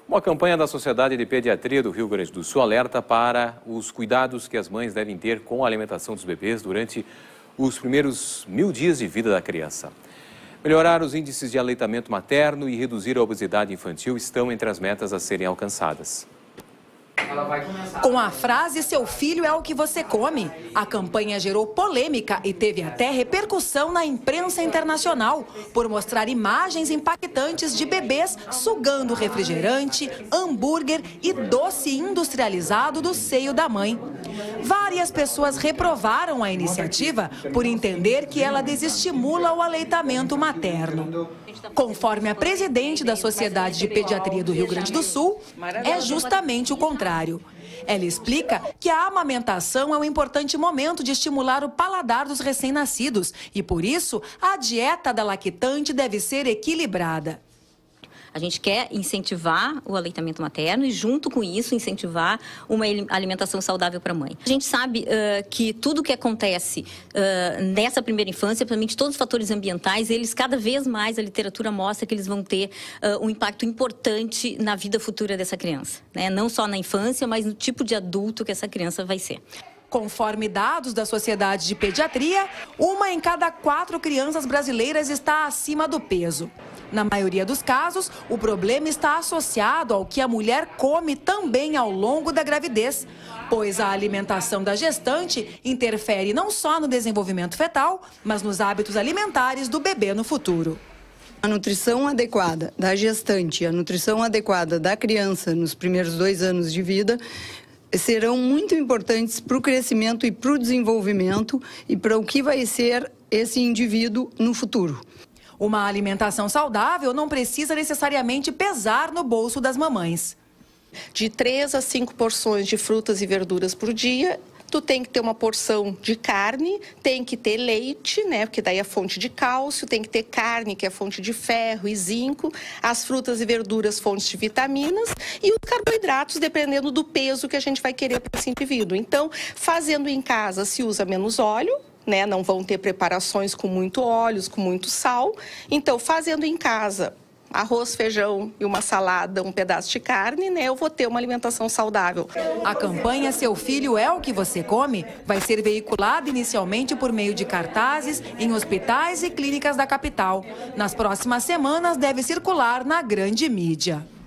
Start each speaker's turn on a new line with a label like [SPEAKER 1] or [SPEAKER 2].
[SPEAKER 1] Uma campanha da Sociedade de Pediatria do Rio Grande do Sul alerta para os cuidados que as mães devem ter com a alimentação dos bebês durante os primeiros 1000 dias de vida da criança. Melhorar os índices de aleitamento materno e reduzir a obesidade infantil estão entre as metas a serem alcançadas.
[SPEAKER 2] Com a frase "seu filho é o que você come", a campanha gerou polêmica e teve até repercussão na imprensa internacional por mostrar imagens impactantes de bebês sugando refrigerante, hambúrguer e doce industrializado do seio da mãe. Várias pessoas reprovaram a iniciativa por entender que ela desestimula o aleitamento materno. Conforme a presidente da Sociedade de Pediatria do Rio Grande do Sul, é justamente o contrário. Ela explica que a amamentação é um importante momento de estimular o paladar dos recém-nascidos e, por isso, a dieta da lactante deve ser equilibrada.
[SPEAKER 3] A gente quer incentivar o aleitamento materno e, junto com isso, incentivar uma alimentação saudável para a mãe. A gente sabe que tudo que acontece nessa primeira infância, principalmente todos os fatores ambientais, eles cada vez mais, a literatura mostra que eles vão ter um impacto importante na vida futura dessa criança, né? Não só na infância, mas no tipo de adulto que essa criança vai ser.
[SPEAKER 2] Conforme dados da Sociedade de Pediatria, 1 em cada 4 crianças brasileiras está acima do peso. Na maioria dos casos, o problema está associado ao que a mulher come também ao longo da gravidez, pois a alimentação da gestante interfere não só no desenvolvimento fetal, mas nos hábitos alimentares do bebê no futuro.
[SPEAKER 4] A nutrição adequada da gestante, a nutrição adequada da criança nos primeiros 2 anos de vida serão muito importantes para o crescimento e para o desenvolvimento e para o que vai ser esse indivíduo no futuro.
[SPEAKER 2] Uma alimentação saudável não precisa necessariamente pesar no bolso das mamães.
[SPEAKER 5] De 3 a 5 porções de frutas e verduras por dia. Tu tem que ter uma porção de carne, tem que ter leite, né, porque daí é fonte de cálcio, tem que ter carne, que é fonte de ferro e zinco, as frutas e verduras, fontes de vitaminas e os carboidratos, dependendo do peso que a gente vai querer para esse indivíduo. Então, fazendo em casa, se usa menos óleo, né, não vão ter preparações com muito óleo, com muito sal. Então, fazendo em casa, arroz, feijão e uma salada, um pedaço de carne, né, eu vou ter uma alimentação saudável.
[SPEAKER 2] A campanha "Seu filho é o que você come" vai ser veiculada inicialmente por meio de cartazes em hospitais e clínicas da capital. Nas próximas semanas deve circular na grande mídia.